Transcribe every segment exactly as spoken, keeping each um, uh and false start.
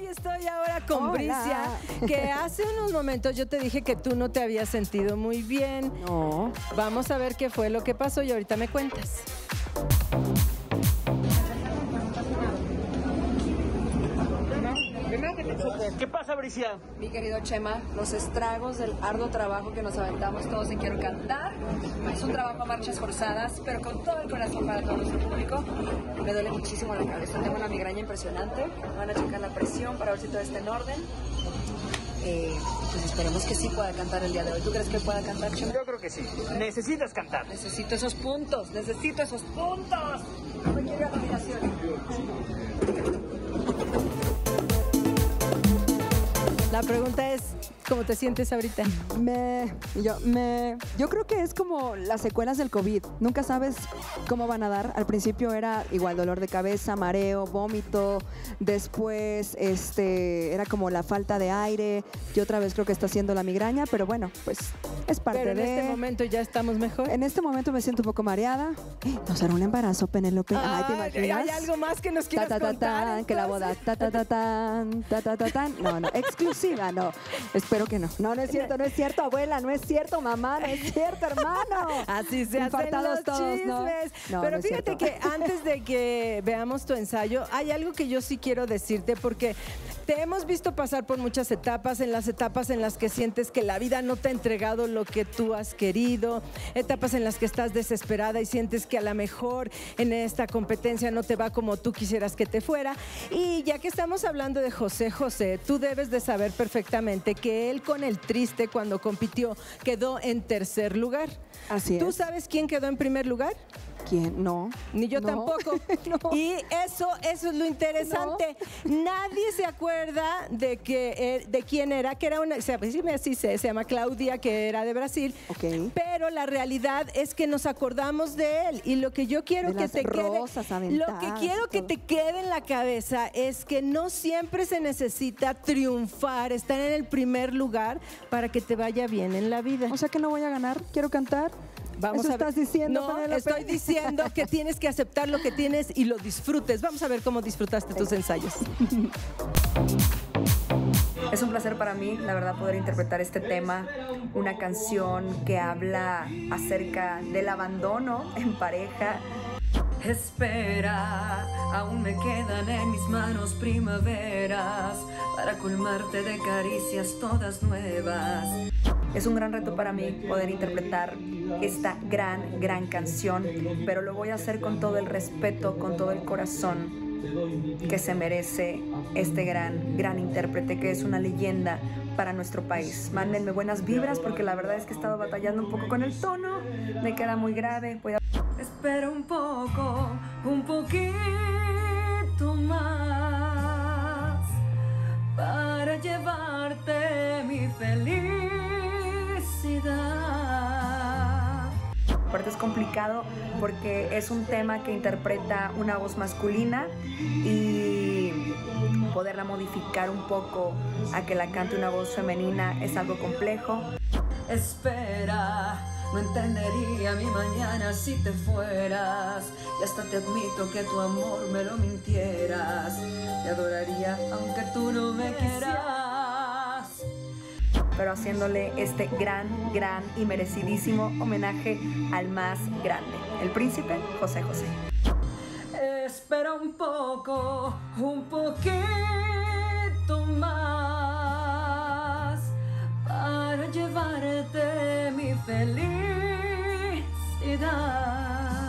aquí estoy ahora con Hola. Bricia, que hace unos momentos yo te dije que tú no te habías sentido muy bien. No. Vamos a ver qué fue lo que pasó y ahorita me cuentas. ¿Qué pasa, Bricia? Mi querido Chema, los estragos del arduo trabajo que nos aventamos todos en Quiero Cantar. Es un trabajo a marchas forzadas, pero con todo el corazón para todo nuestro público. Me duele muchísimo la cabeza, tengo una migraña impresionante. Van a checar la presión para ver si todo está en orden. Eh, pues esperemos que sí pueda cantar el día de hoy. ¿Tú crees que pueda cantar, Chema? Yo creo que sí. Necesitas cantar. Necesito esos puntos, necesito esos puntos. No me quiero ir a nominación. La pregunta es, ¿cómo te sientes ahorita? Me, yo, me, yo creo que es como las secuelas del COVID. Nunca sabes cómo van a dar. Al principio era igual dolor de cabeza, mareo, vómito. Después este, era como la falta de aire. Y otra vez creo que está haciendo la migraña. Pero bueno, pues es parte Pero en de... este momento ya estamos mejor. En este momento me siento un poco mareada. ¿No será un embarazo, Penélope? Ay, ¿te imaginas? ¿Hay algo más que nos quieras Ta, ta, ta, contar? tan, que la boda, ta, ta, ta, tan, ta, ta, ta, tan. No, no, exclusiva, no. Espero que no. No, no es cierto, no es cierto, abuela, no es cierto, mamá, no es cierto, hermano. Así se hacen Infartados los todos, chismes. ¿no? No, Pero no es fíjate cierto. que antes de que veamos tu ensayo, hay algo que yo sí quiero decirte porque te hemos visto pasar por muchas etapas, en las etapas en las que sientes que la vida no te ha entregado lo que tú has querido, etapas en las que estás desesperada y sientes que a lo mejor en esta competencia no te va como tú quisieras que te fuera. Y ya que estamos hablando de José José, tú debes de saber perfectamente que él con El Triste, cuando compitió, quedó en tercer lugar. Así ¿Tú es. sabes quién quedó en primer lugar? ¿Quién? No. Ni yo No. tampoco. No. Y eso, eso es lo interesante. Nadie se acuerda de que eh, de quién era, que era una, se, sí, sí, se, se llama Claudia, que era de Brasil. Ok. Pero la realidad es que nos acordamos de él. Y lo que yo quiero De que las te quede, rosas lo que aventadas quiero y que todo. te quede en la cabeza es que no siempre se necesita triunfar, estar en el primer lugar para que te vaya bien en la vida. O sea que no voy a ganar, quiero cantar. Vamos ¿Eso a ver. estás diciendo, No, Penélope? estoy diciendo que tienes que aceptar lo que tienes y lo disfrutes. Vamos a ver cómo disfrutaste tus ensayos. Es un placer para mí, la verdad, poder interpretar este tema, una canción que habla acerca del abandono en pareja. Espera, aún me quedan en mis manos primaveras para colmarte de caricias todas nuevas. Es un gran reto para mí poder interpretar esta gran, gran canción, pero lo voy a hacer con todo el respeto, con todo el corazón que se merece este gran, gran intérprete que es una leyenda para nuestro país. Mándenme buenas vibras porque la verdad es que he estado batallando un poco con el tono, me queda muy grave. Voy a... Espera un poco, un poquito más para llevarte mi felicidad. Aparte es complicado porque es un tema que interpreta una voz masculina y poderla modificar un poco a que la cante una voz femenina es algo complejo. Espera, no entendería mi mañana si te fueras y hasta te admito que tu amor me lo mintieras. Te adoraría aunque tú no me quieras. Pero haciéndole este gran, gran y merecidísimo homenaje al más grande, el príncipe José José. Espera un poco, un poquito más para llevarte mi felicidad.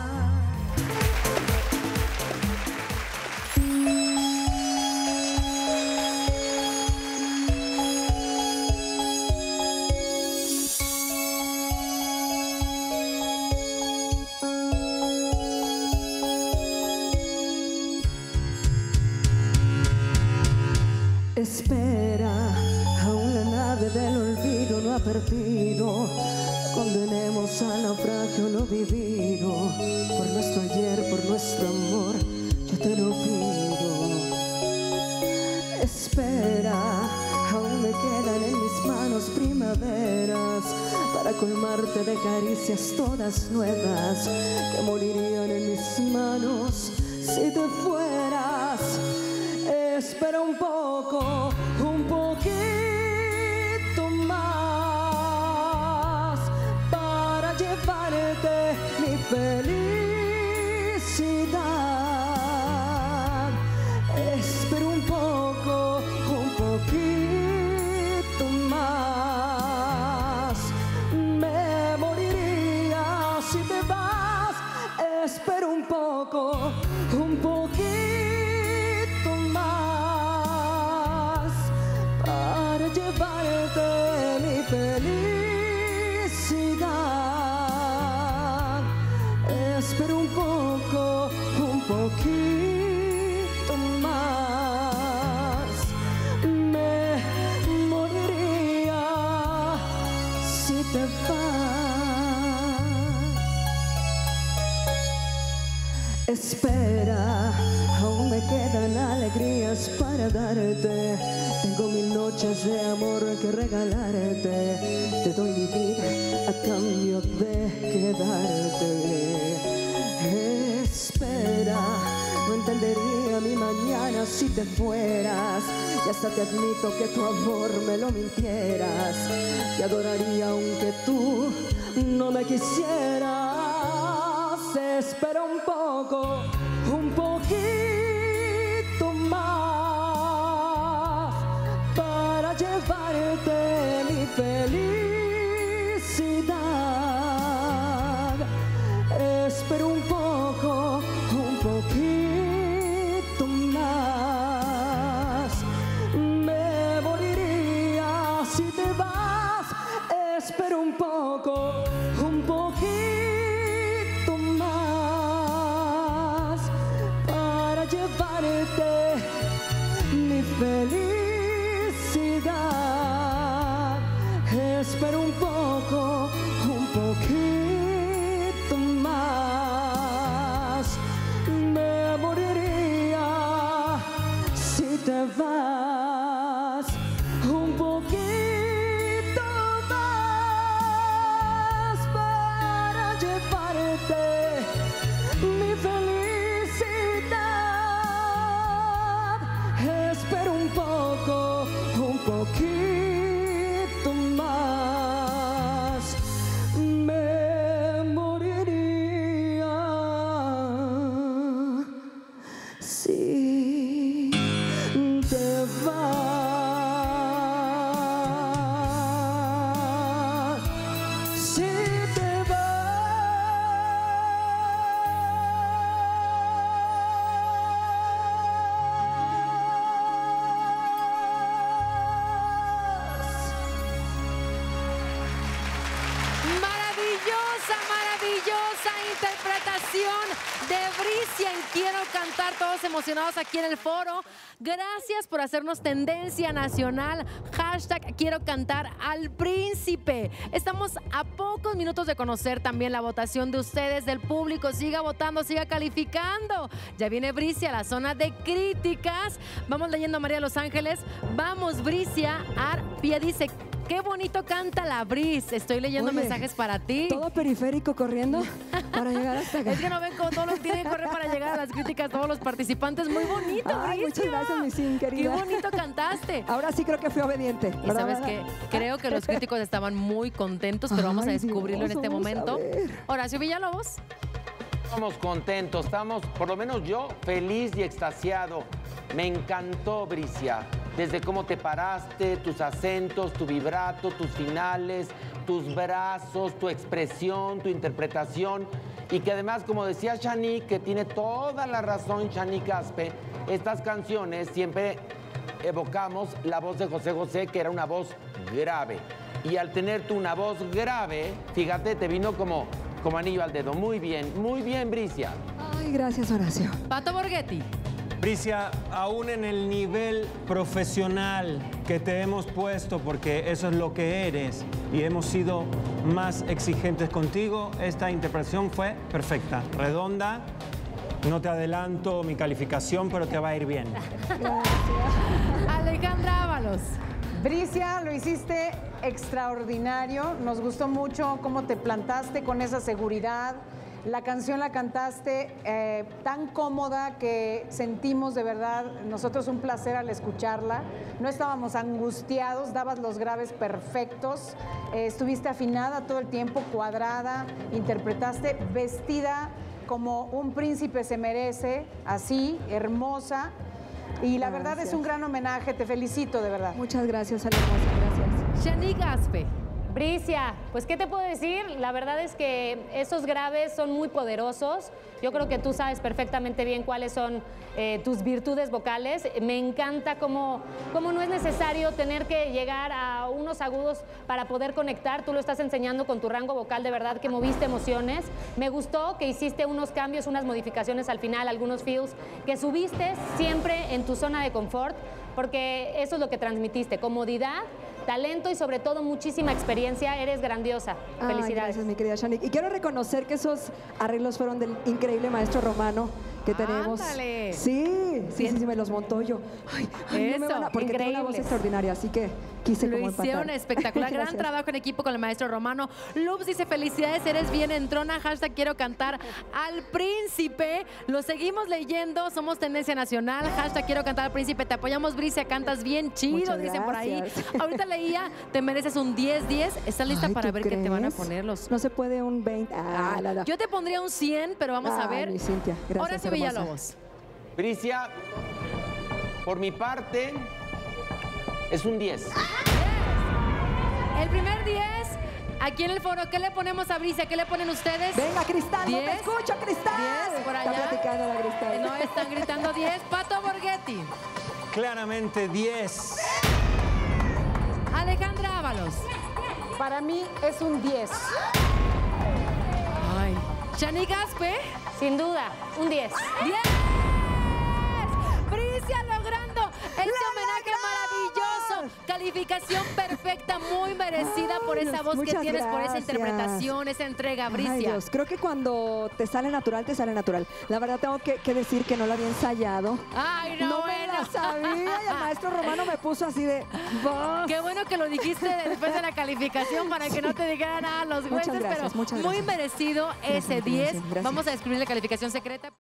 Espera, aún la nave del olvido no ha partido. Condenemos al naufragio lo vivido. Por nuestro ayer, por nuestro amor, yo te lo pido. Espera, aún me quedan en mis manos primaveras para colmarte de caricias todas nuevas que morirían en mis manos si te fueras. Espera un poco, poco, un poquito más para llevarte mi felicidad. Espero un poco, un poquito más. Me moriría si te vas. Espero un poco, un poquito más para llevarte mi felicidad. Espero un poco, un poquito más. Me moriría si te vas. Espera, aún me quedan alegrías para darte. Tengo mil noches de amor que regalarte. Te doy mi vida a cambio de quedarte. Espera, no entendería mi mañana si te fueras. Y hasta te admito que tu amor me lo mintieras. Te adoraría aunque tú no me quisieras. Espera un poco, un poquito más para llevarte mi felicidad. Espero un poco, un poquito más. Me moriría si te vas. Espero un poco, un poquito más para llevarte mi felicidad. Espero un poco, un poquito más. Me moriría si te vas. Un poquito más para llevarte mi felicidad. Espero un poco, un poquito más. Me moriría si te vas. Si te Maravillosa, maravillosa interpretación de Bricia en Quiero Cantar, todos emocionados aquí en el foro. Gracias por hacernos tendencia nacional. Hashtag Quiero Cantar al Príncipe. Estamos a pocos minutos de conocer también la votación de ustedes, del público. Siga votando, siga calificando. Ya viene Bricia a la zona de críticas. Vamos leyendo a María de Los Ángeles. Vamos, Bricia. Arpia dice: qué bonito canta la Bris. Estoy leyendo Oye, mensajes para ti. Todo periférico corriendo para llegar hasta acá. Es que no ven cómo todos los tienen que correr para llegar a las críticas, todos los participantes. Muy bonito, Ay, Bricia. muchas gracias, mi Sin, querida. Qué bonito cantaste. Ahora sí creo que fui obediente. Y sabes que creo que los críticos estaban muy contentos, pero vamos a Ay, descubrirlo Dios, en este vamos a momento. ver. Horacio Villalobos. Estamos contentos, estamos, por lo menos yo, feliz y extasiado. Me encantó, Bricia, desde cómo te paraste, tus acentos, tu vibrato, tus finales, tus brazos, tu expresión, tu interpretación. Y que además, como decía Shanique, que tiene toda la razón Shanique Aspe, estas canciones siempre evocamos la voz de José José, que era una voz grave. Y al tener tú una voz grave, fíjate, te vino como, como anillo al dedo. Muy bien, muy bien, Bricia. Ay, gracias, Horacio. Pato Borghetti. Bricia, aún en el nivel profesional que te hemos puesto, porque eso es lo que eres, y hemos sido más exigentes contigo, esta interpretación fue perfecta, redonda. No te adelanto mi calificación, pero te va a ir bien. Alejandra Ábalos. Bricia, lo hiciste extraordinario. Nos gustó mucho cómo te plantaste con esa seguridad, La canción la cantaste eh, tan cómoda que sentimos de verdad nosotros un placer al escucharla. No estábamos angustiados, dabas los graves perfectos, eh, estuviste afinada todo el tiempo, cuadrada, interpretaste vestida como un príncipe se merece, así, hermosa. Y la Gracias. verdad es un gran homenaje, te felicito de verdad. Muchas gracias, Ale hermosa, gracias. Shanique Aspe. Bricia, pues ¿qué te puedo decir? La verdad es que esos graves son muy poderosos. Yo creo que tú sabes perfectamente bien cuáles son eh, tus virtudes vocales. Me encanta cómo, cómo no es necesario tener que llegar a unos agudos para poder conectar. Tú lo estás enseñando con tu rango vocal, de verdad que moviste emociones. Me gustó que hiciste unos cambios, unas modificaciones al final, algunos feels, que subiste siempre en tu zona de confort, porque eso es lo que transmitiste, comodidad, talento y sobre todo muchísima experiencia. Eres grandiosa. Ay, Felicidades. gracias, mi querida Shanique. Y quiero reconocer que esos arreglos fueron del increíble maestro Romano que tenemos. ¡Ándale! Sí, sí, sí, sí, me los montó yo. Ay, ay, no me Eso, van a- porque tiene una voz increíbles. extraordinaria, así que quise Lo como hicieron empatar. espectacular. Gran Gracias. trabajo en equipo con el maestro Romano. Loops dice, felicidades, eres bien entrona. Hashtag quiero cantar al príncipe. Lo seguimos leyendo. Somos tendencia nacional. Hashtag quiero cantar al príncipe. Te apoyamos, Bricia. Cantas bien chido, Muchas dicen por ahí. gracias. Ahorita leía, te mereces un diez diez. ¿Estás lista Ay, para ¿tú ver qué te van a crees? poner los? No se puede un veinte. Ah, la, la. Yo te pondría un cien, pero vamos a Ay, ver. mi Cintia, gracias, Ahora sí, hermosa. Villalobos. Bricia, por mi parte, es un diez. El primer diez, aquí en el foro, ¿qué le ponemos a Bricia? ¿Qué le ponen ustedes? Venga, Cristal, no te ¿Diez? escucho, Cristal. diez por allá. Está platicando la Cristal. No, están gritando diez. Pato Borghetti. Claramente diez. Alejandra Ábalos. Para mí es un diez. Ay. Shanique Aspe. Sin duda, un diez. ¡diez! Bricia logrando este homenaje maravilloso. Calificación perfecta, muy merecida por Ay, esa Dios, voz que muchas tienes, por esa gracias. interpretación, esa entrega, Ay, Bricia. Dios, creo que cuando te sale natural, te sale natural. La verdad tengo que, que decir que no lo había ensayado. Ay, no, No me bueno. la sabía y el maestro Romano me puso así de voz. Qué bueno que lo dijiste después de la calificación para que no te dijeran nada los Muchas jueces, gracias, pero muchas muy gracias. merecido ese Gracias, diez. gracias. Vamos a descubrir la calificación secreta.